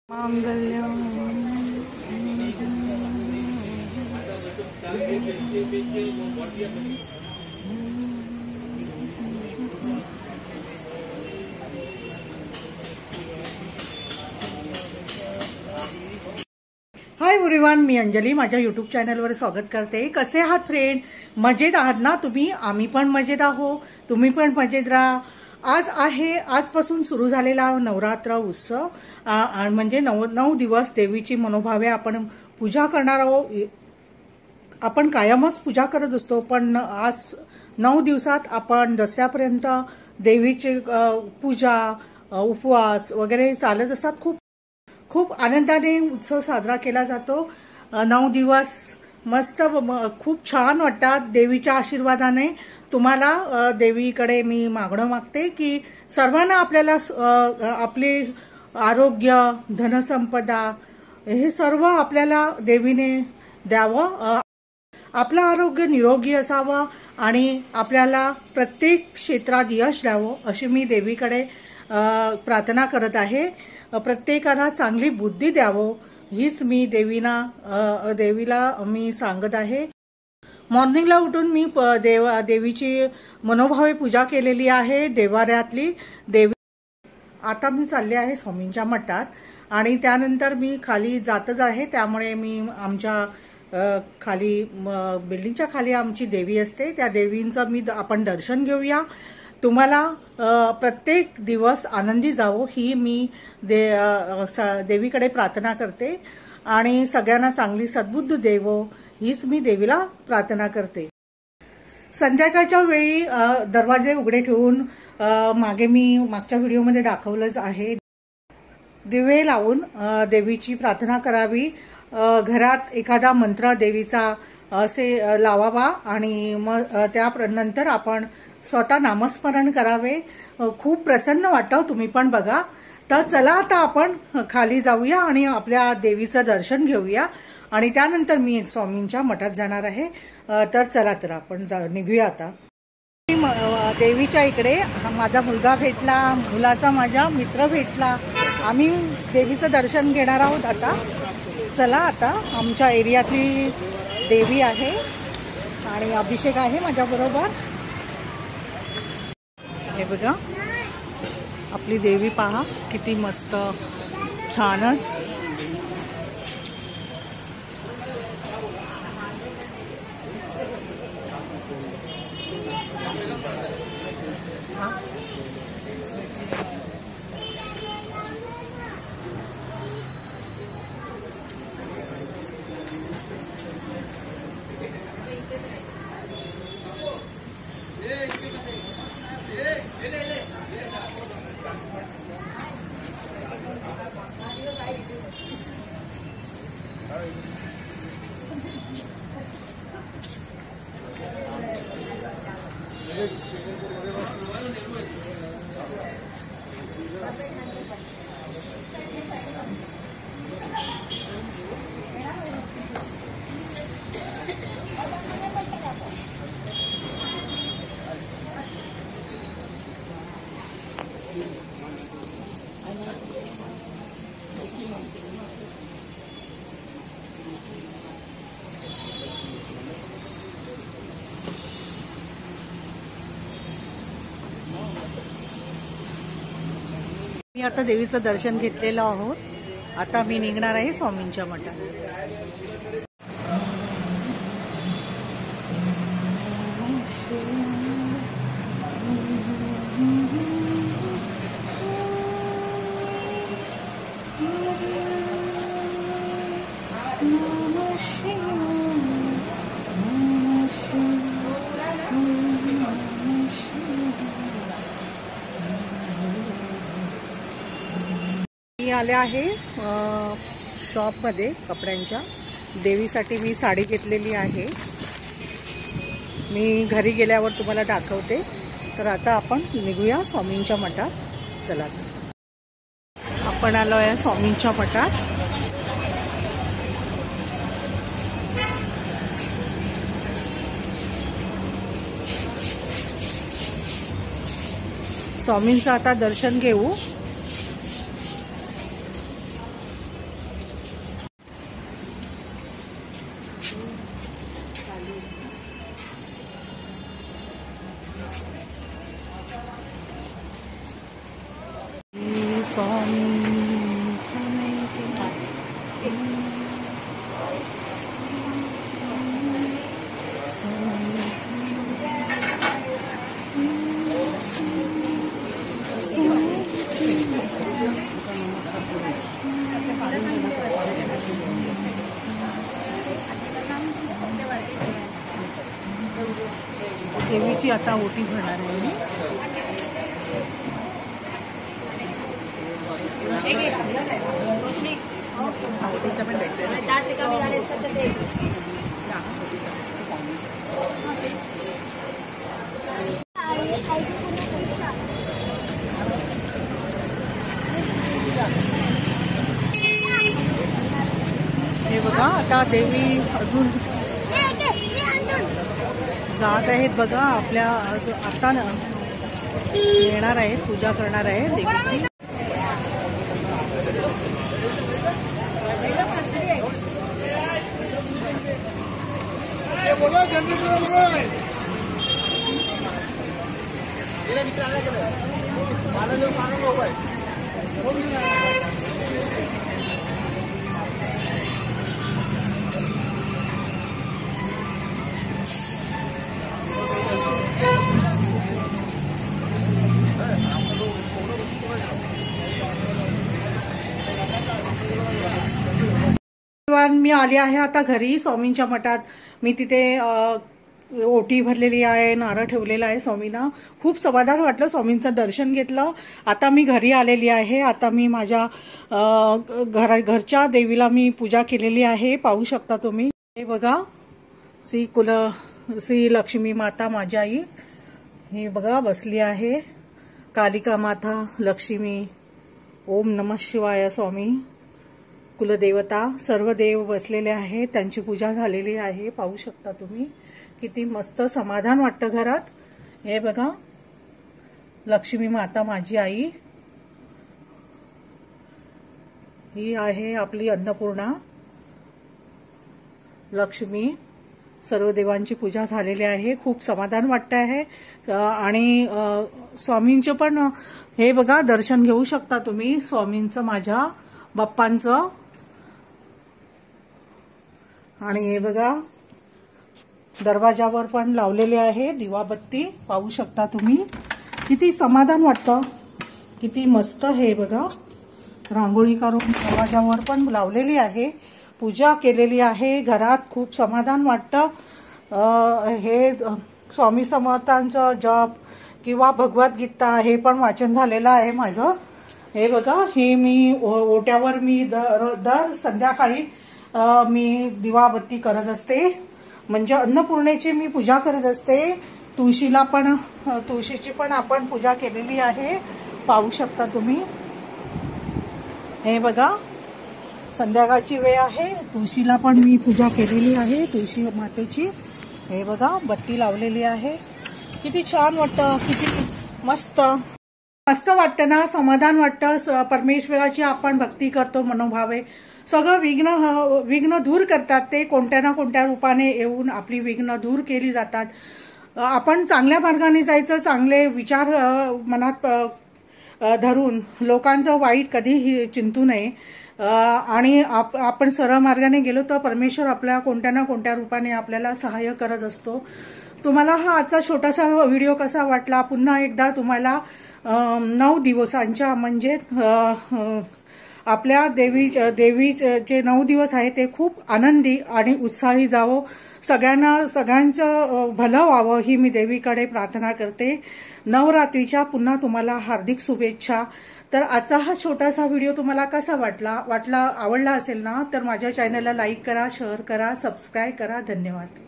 मांगल्यम। Hi everyone, मी अंजली माझ्या YouTube चॅनलवर स्वागत करते। कसे आहात फ्रेंड? मजेत आहात ना तुम्ही? आम्ही पण मजेत आहोत, तुम्ही पण मजेत राहा। आजपासून सुरू झालेला नवरात्र उत्सव म्हणजे 9 दिवस देवीची मनोभावे आपण पूजा करणार आहोत। आपण कायमच पूजा करत असतो, पण आज 9 दिवसात आपण दसऱ्यापर्यंत देवीची पूजा उपवास वगैरे चालत असतात। खूप आनंदाने उत्सव साजरा केला जातो। 9 दिवस मस्त खूप छान वाटतात देवीच्या आशीर्वादाने। तुम्हाला देवीकडे मी मागणं मागते की सर्वांना आपल्याला आपले आरोग्य, धनसंपदा हे सर्व आपल्याला देवीने द्यावं। आपलं आरोग्य निरोगी असावं आणि आपल्याला प्रत्येक क्षेत्रात यश द्यावं अशी मी देवीकडे प्रार्थना करत आहे। प्रत्येकाला चांगली बुद्धी द्यावं हीच मी देवीला मी सांगत आहे। मॉर्निंगला उठून मी देवीची मनोभावे पूजा केलेली आहे देवाऱ्यातली देवी। आता मी चालले आहे स्वामींच्या मठात आणि त्यानंतर मी खाली जातच आहे, त्यामुळे मी आमच्या खाली बिल्डिंगच्या खाली आमची देवी असते, त्या देवींचं आपण दर्शन घेऊया। तुम्हाला प्रत्येक दिवस आनंदी जावो ही मी देवीकडे प्रार्थना करते आणि सगळ्यांना चांगली सद्बुद्धी देवो हीच मी देवीला प्रार्थना करते। संध्याकाळच्या वेळी दरवाजे उघडे ठेवून मागे मी मागच्या व्हिडिओमध्ये दाखवलंच आहे, दिवे लावून देवीची प्रार्थना करावी। घरात एखादा मंत्र देवीचा असे लावावा आणि मग त्यानंतर आपण स्वतः नामस्मरण करावे। खूप प्रसन्न वाटतं, तुम्ही पण बघा। तर चला आता आपण खाली जाऊया आणि आपल्या देवीचं दर्शन घेऊया आणि त्यानंतर मी स्वामींच्या मठात जाणार आहे। तर चला तर आपण निघूया आता। देवीच्या इकडे माझा मुलगा भेटला, मुलाचा माझा मित्र भेटला, आम्ही देवीचं दर्शन घेणार आहोत आता। चला आता आमच्या एरियातली देवी आहे आणि अभिषेक आहे माझ्याबरोबर। हे बघा आपली देवी पहा किती मस्त छानच। मी आता देवीचं दर्शन घेतलेलं आहोत, आता मी निघणार आहे स्वामींच्या मठात। मी आले आहे शॉपमध्ये कपड्यांच्या। देवीसाठी मी साडी घेतलेली आहे, मी घरी गेल्यावर तुम्हाला दाखवते। तर आता आपण निघूया स्वामींच्या मठात। चला आपण आलो आहे स्वामींच्या मठात। स्वामींचं आता दर्शन घेऊ। देवीची आता ओटी भरणार आहे मी. ओटीचा पण हे बघा आता देवी अजून जात आहेत बघा. आपल्या आता येणार आहेत, पूजा करणार आहे देवीची. मी आले आहे आता घरी स्वामींच्या मठात. मी तिथे ओटी भरलेली आहे, नारळ ठेवलेला आहे स्वामींना. खूप समाधान वाटलं, स्वामींचं दर्शन घेतलं. आता मी घरी आलेली आहे. आता मी माझ्या घरच्या देवीला मी पूजा केलेली आहे. पाहू शकता तुम्ही. हे बघा श्री लक्ष्मी माता माझी आई हे बघा बसली आहे. कालिका माता लक्ष्मी, ओम नमः शिवाय स्वामी, कुलदेवता सर्व देव बसलेले आहेत. त्यांची पूजा झालेली आहे. पाहू शकता तुम्ही. किती मस्त समाधान वाटतं घरात. हे बघा लक्ष्मी माता माझी आई, ही आहे आपली अन्नपूर्णा लक्ष्मी. सर्व देवांची पूजा झालेली आहे. खूप समाधान वाटतं आहे. आणि स्वामींचं पण हे बघा दर्शन घेऊ शकता तुम्ही. स्वामींचं, माझ्या बाप्पांचं. आणि हे बघा दरवाजावर पण लावलेले आहे दिवाबत्ती. पाहू शकता तुम्ही. किती समाधान वाटतं, किती मस्त. हे बघा रांगोळी करून दरवाजावर पण लावलेली आहे. पूजा केलेली आहे घरात. खूप समाधान वाटतं. हे स्वामी समर्थांचं जप किंवा भगवद्गीता हे पण वाचन झालेलं आहे माझं. हे बघा हे मी ओट्यावर मी दर संध्याकाळी मी दिवाबत्ती करत असते. म्हणजे अन्नपूर्णेची मी पूजा करत असते. तुळशीची पण आपण पूजा केलेली आहे. पाहू शकता तुम्ही. हे बघा संध्याकाळची वेळ आहे. तुळशीला पण मी पूजा केलेली आहे, तुळशी मातेची. हे बघा बत्ती लावलेली आहे. किती छान वाटतं, किती मस्त मस्त वाटतं ना. समाधान वाटतं. परमेश्वराची आपण भक्ती करतो मनोभावे. सगळं विघ्न दूर करतात ते. कोणत्या ना कोणत्या रूपाने येऊन आपली विघ्न दूर केली जातात. आपण चांगल्या मार्गाने जायचं, चांगले विचार मनात धरून लोकांचं वाईट कधीही चिंतू नये. आणि आपण सरळ मार्गाने गेलो तर परमेश्वर आपल्या कोणत्या ना कोणत्या रूपाने आपल्याला सहाय्य करत असतो. तुम्हाला हा आजचा छोटासा व्हिडिओ कसा वाटला? पुन्हा एकदा तुम्हाला 9 दिवसांच्या म्हणजे आपल्या देवीचे 9 दिवस आहे ते खूप आनंदी आणि उत्साही जावो. सगळ्यांचं भलं व्हावं ही मी देवीकडे प्रार्थना करते. नवरात्रीच्या पुन्हा तुम्हाला हार्दिक शुभेच्छा. तर आजचा हा छोटासा व्हिडिओ तुम्हाला कसा आवडला असेल ना तर माझ्या चॅनलला लाईक करा, शेअर करा, सबस्क्राईब करा. धन्यवाद.